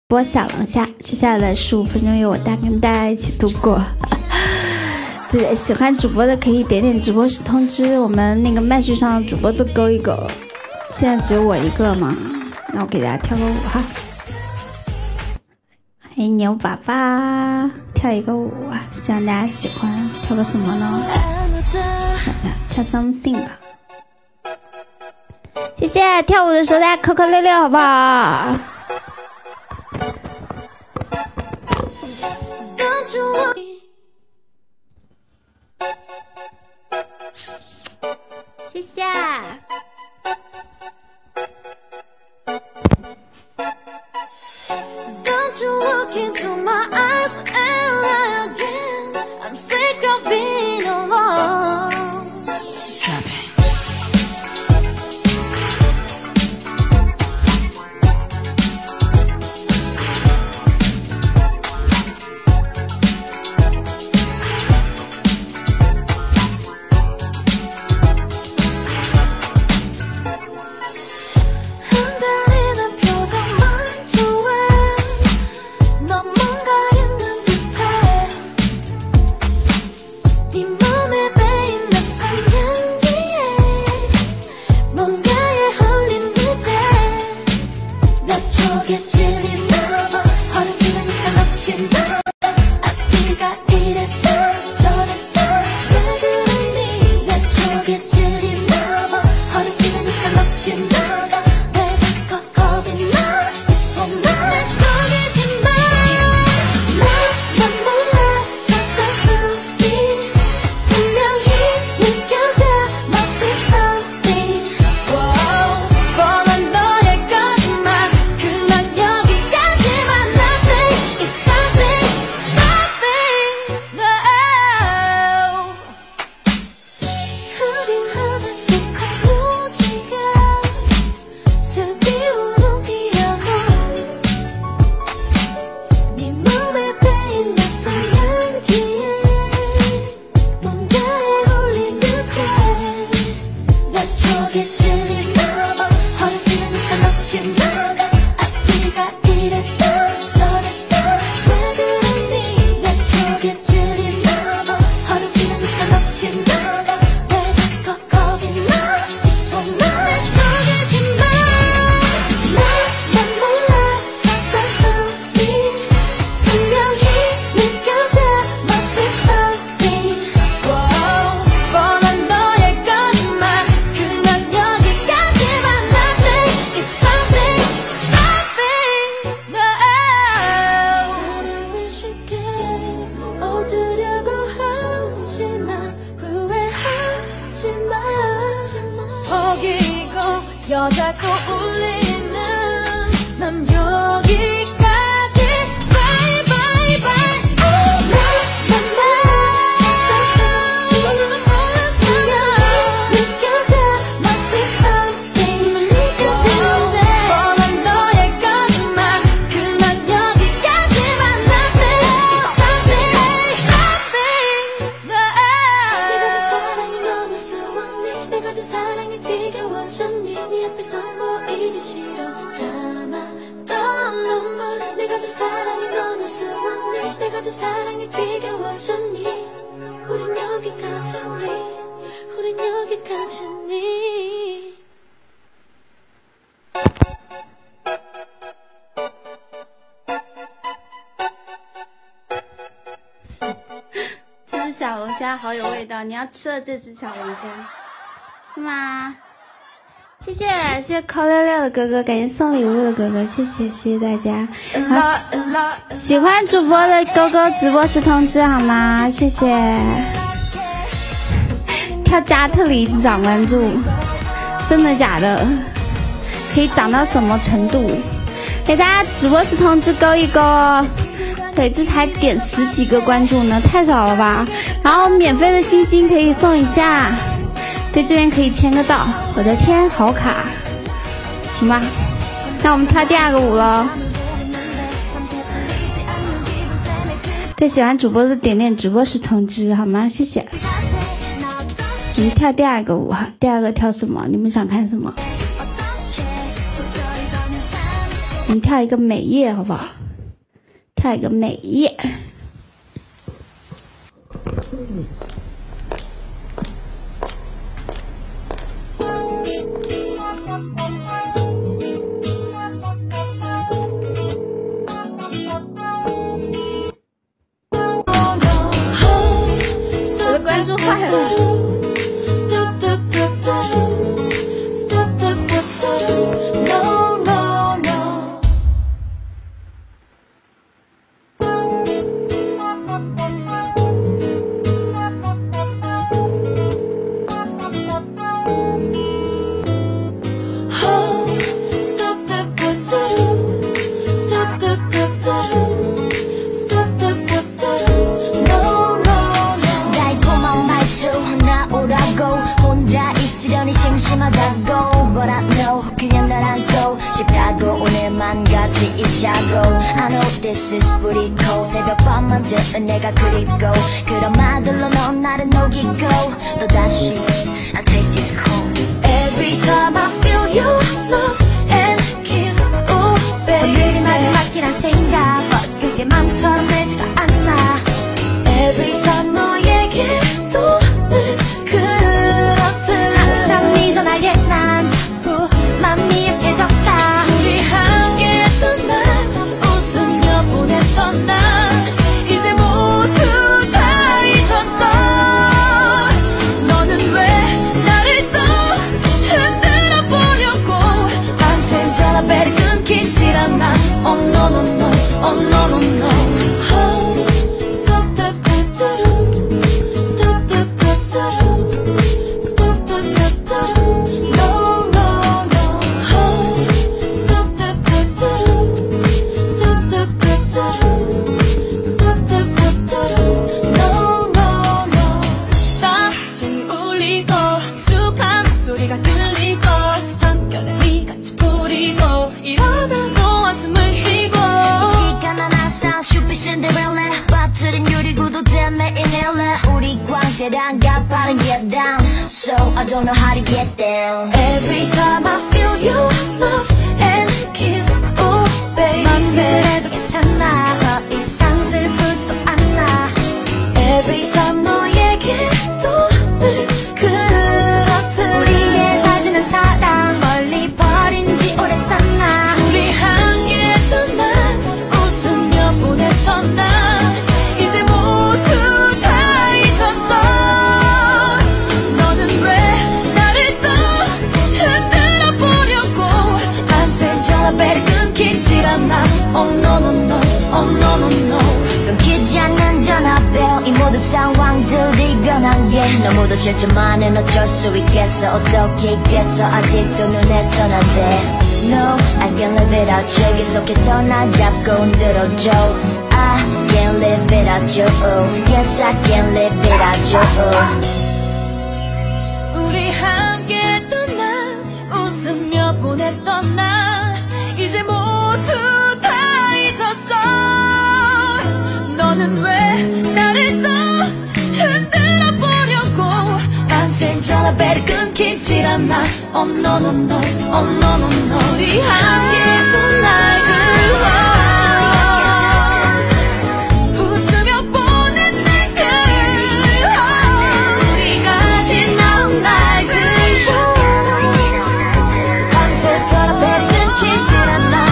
播小龙虾，接下来的15分钟由我跟大家一起度过。对，喜欢主播的可以点点直播时通知，我们那个麦序上的主播都勾一勾。现在只有我一个嘛，那我给大家跳个舞哈。欢迎牛爸爸，跳一个舞啊，希望大家喜欢。跳个什么呢？跳 something 吧。谢谢，跳舞的时候大家扣扣66好不好？谢谢。Don't you look into my eyes ever again? I'm sick of being alone. Drop it.你要吃了这只小龙虾是吗？谢谢谢谢扣66的哥哥，感谢送礼物的哥哥，谢谢谢谢大家。喜欢主播的勾勾直播时通知好吗？谢谢。跳加特里涨关注，真的假的？可以涨到什么程度？给大家直播时通知勾一勾哦。对，这才点10几个关注呢，太少了吧？然后免费的星星可以送一下，对，这边可以签个到。我的天，好卡，行吧？那我们跳第2个舞喽。对，喜欢主播的点点直播时通知好吗？谢谢。我们跳第2个舞哈，第2个跳什么？你们想看什么？ 我们跳一个美叶好不好？跳一个美叶。我的关注坏了。 심심하다고 But I know 그냥 날 안고 싶다고 오늘만 같이 있자고 I know this is pretty cold 새벽밤만 되면 내가 그립고 그런 말들로 넌 나를 녹이고 또다시 I take this cold Every time I feel your love and kiss Oh baby 오늘이 마지막이란 생각 But 그게 맘처럼 되지가 않아 Every time 너에게 또 나의 난 자꾸 맘이 약해졌다 우리 함께했던 날 웃으며 보냈던 날 이제 모두 다 잊었어 너는 왜 나를 또 흔들어 보려고 밤새 전화벨이 끊기질 않아 Oh no no no Oh no no no Oh stop the Stop the Stop the So I don't know how to get down Every time I feel your love and kiss Oh baby 맘대로도 괜찮아 더 이상 슬프지도 않아 Every time 너에게 또 늘 그렇듯 우리의 빠지는 사랑 멀리 버린 지 오랬잖아 우리 함께했던 날 웃으며 보냈던 날 이제 모두 다 잊었어 전화벨이 끊기질 않아 Oh no no no Oh no no no 끊기지 않는 전화벨 이 모든 상황들이 변한 게 너무도 싫지만은 어쩔 수 있겠어 어떻게 있겠어 아직도 눈에선 안 돼 No I can't live without you 계속해서 나 잡고 흔들어줘 I can't live without you Yes I can't live without you 우리 함께했던 날 웃으며 보냈던 날 이제 모두 다 잊었어 너는 왜 나를 또 흔들어 보려고 밤새 전화벨이 끊기질 않아 Oh no no no Oh no no no 우리 함께했던 날들 웃으며 보낸 날들 우리가 지나온 날들 밤새 전화벨이 끊기질 않아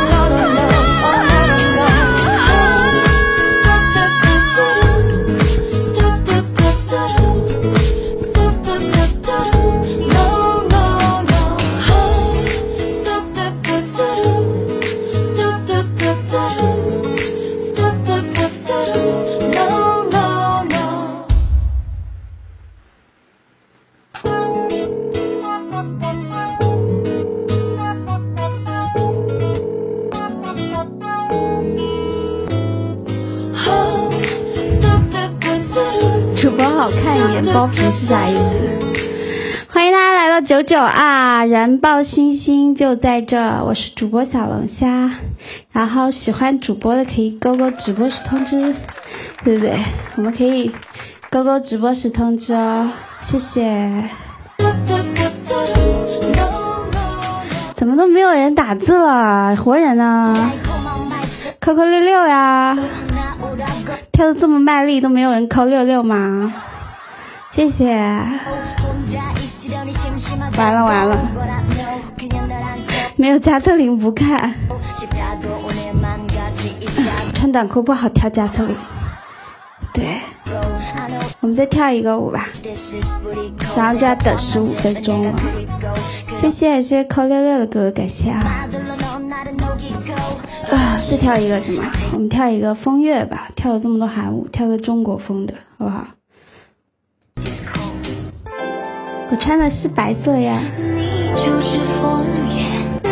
主播好看一眼包皮是啥意思？欢迎大家来到99啊！燃爆星星就在这，我是主播小龙虾。然后喜欢主播的可以勾勾直播时通知，对不对？我们可以勾勾直播时通知哦，谢谢。怎么么都没有人打字了？活人呢？QQ66呀，跳的这么卖力都没有人扣66吗？谢谢。完了完了，没有加特林不看。穿短裤不好跳加特林。对，我们再跳一个舞吧，然后就要等15分钟了。谢谢扣66的哥哥，感谢啊！再跳一个什么？我们跳一个风月吧，跳了这么多韩舞，跳个中国风的，好不好？我穿的是白色呀。你就是风月。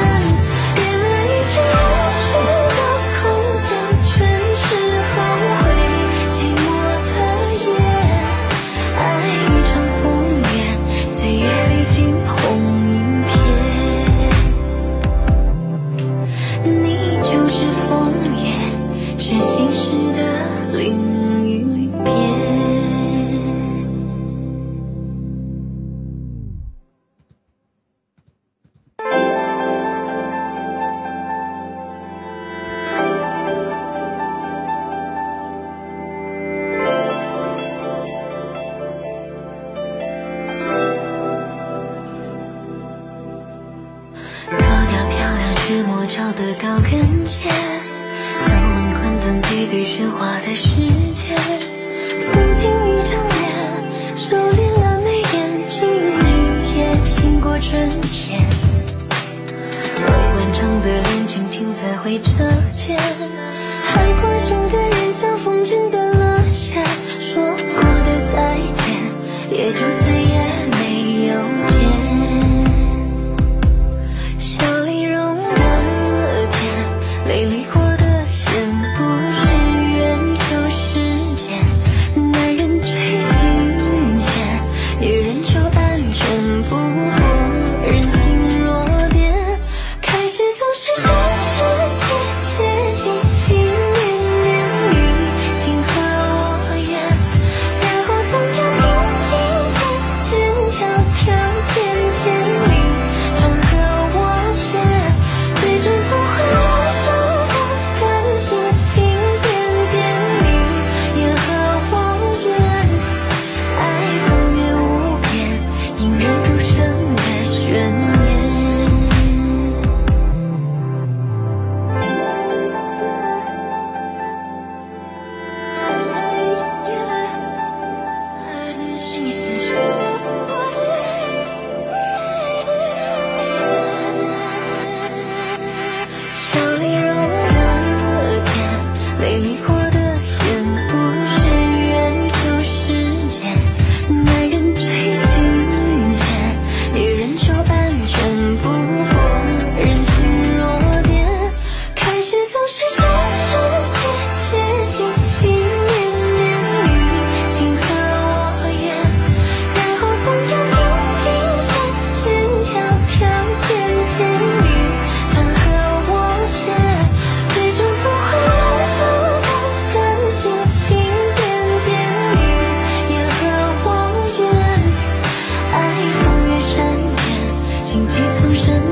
脚的高跟鞋，扫满宽灯配对喧哗的世界，素净一张脸，收敛了眉眼，静一夜，醒过春天。未完成的恋情停在回车间，还关心的人像风筝断了线，说过的再见，也就再也没有见。美丽过的线不是缘就是劫，男人追金钱，女人求安全，不过人心弱点，开始总是深深切切心心念念你情和我愿，然后总要轻轻渐渐条条点点你曾和我写，最终总会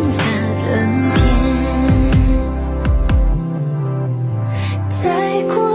再过